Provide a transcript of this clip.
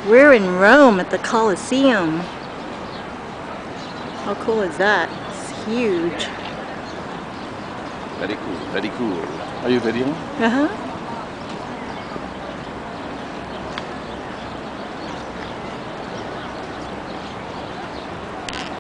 We're in Rome at the Colosseum. How cool is that? It's huge. Very cool, very cool. Are you videoing? Uh-huh.